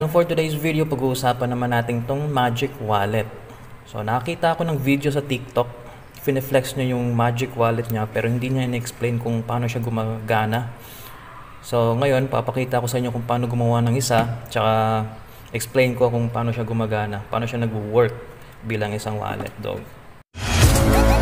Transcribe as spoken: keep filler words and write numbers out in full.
For today's video, pag-uusapan naman natin tong Magic Wallet. So nakita ako ng video sa TikTok, fineflex niya yung Magic Wallet niya pero hindi niya in-explain kung paano siya gumagana. So ngayon, papakita ko sa inyo kung paano gumawa ng isa, tsaka explain ko kung paano siya gumagana, paano siya nag-work bilang isang wallet dog.